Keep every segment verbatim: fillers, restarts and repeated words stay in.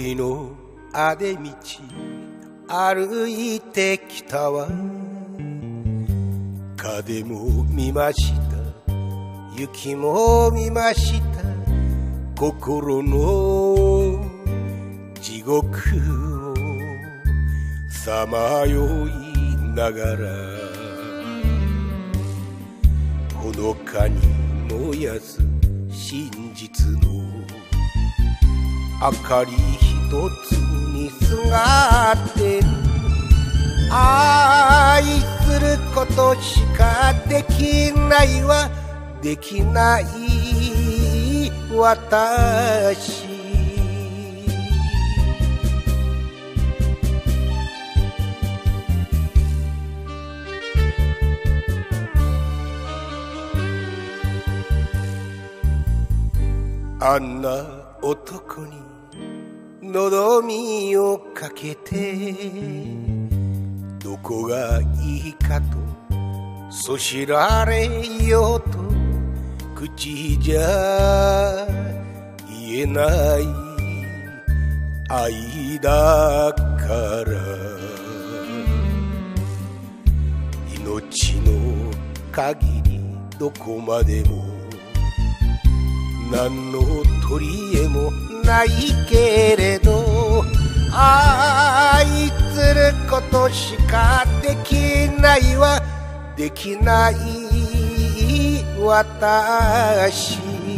恋のあで道歩いてきたわ。風も見ました、雪も見ました。心の地獄をさまよいながら、ほのかに燃やす真実の明かり一つにすがってる。愛することしかできないわ、できない私。あんな男にのどみをかけて、どこがいいかとそしられようと口じゃ言えない愛だから、命の限りどこまでも何の取り柄もないけれど、愛することしかできないわ、できない私。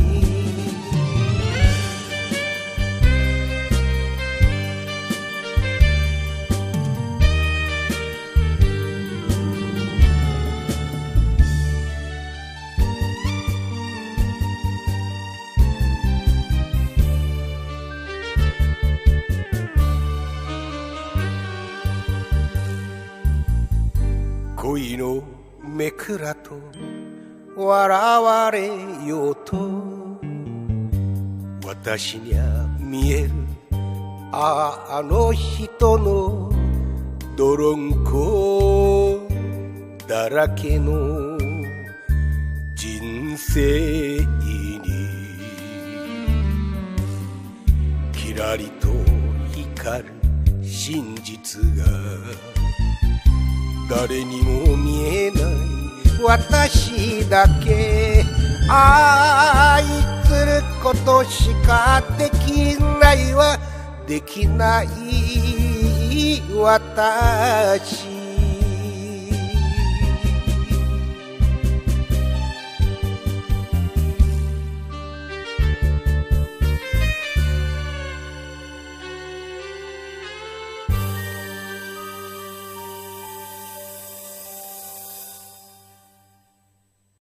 恋のめくらと笑われようと私にゃ見える、ああ、あの人の泥んこだらけの人生にきらりと光る真実が誰にも見えない私だけ。愛することしかできないわ、できない私。